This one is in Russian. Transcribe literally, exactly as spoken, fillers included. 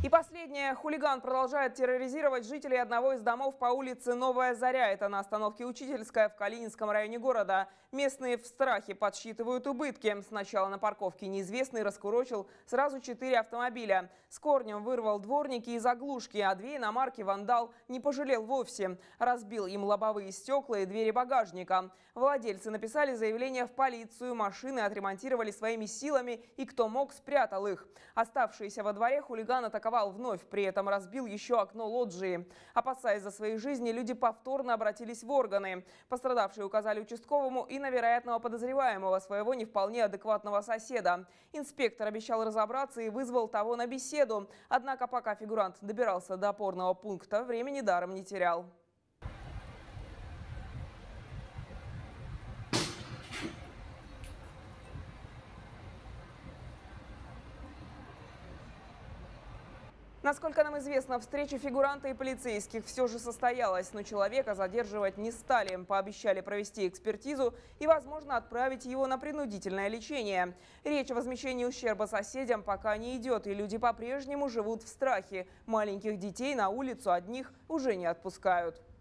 И последнее. Хулиган продолжает терроризировать жителей одного из домов по улице Новая Заря. Это на остановке Учительская в Калининском районе города. Местные в страхе подсчитывают убытки. Сначала на парковке неизвестный раскурочил сразу четыре автомобиля. С корнем вырвал дворники и заглушки, а две иномарки вандал не пожалел вовсе. Разбил им лобовые стекла и двери багажника. Владельцы написали заявление в полицию, машины отремонтировали своими силами и кто мог, спрятал их. Оставшиеся во дворе хулиган атаковал вновь, при этом разбил еще окно лоджии. Опасаясь за свои жизни, люди повторно обратились в органы. Пострадавшие указали участковому и на вероятного подозреваемого, своего не вполне адекватного соседа. Инспектор обещал разобраться и вызвал того на беседу. Однако пока фигурант добирался до опорного пункта, времени даром не терял. Насколько нам известно, встреча фигуранта и полицейских все же состоялась, но человека задерживать не стали. Пообещали провести экспертизу и, возможно, отправить его на принудительное лечение. Речь о возмещении ущерба соседям пока не идет, и люди по-прежнему живут в страхе. Маленьких детей на улицу одних уже не отпускают.